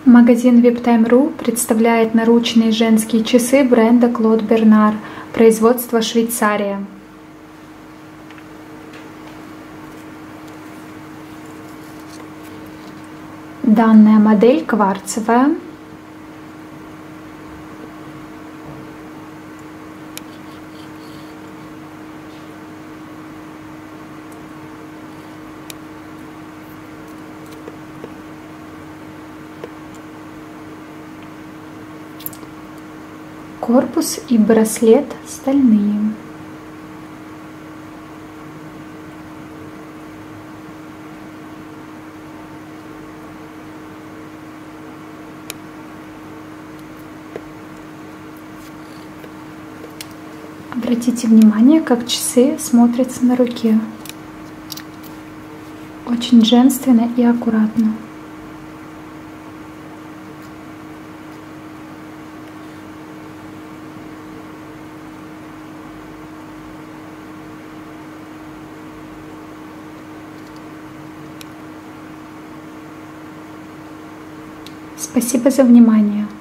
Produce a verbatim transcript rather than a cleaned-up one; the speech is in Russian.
Магазин виптайм точка ру представляет наручные женские часы бренда Клод Бернар, производство Швейцария. Данная модель кварцевая. Корпус и браслет стальные. Обратите внимание, как часы смотрятся на руке. Очень женственно и аккуратно. Спасибо за внимание.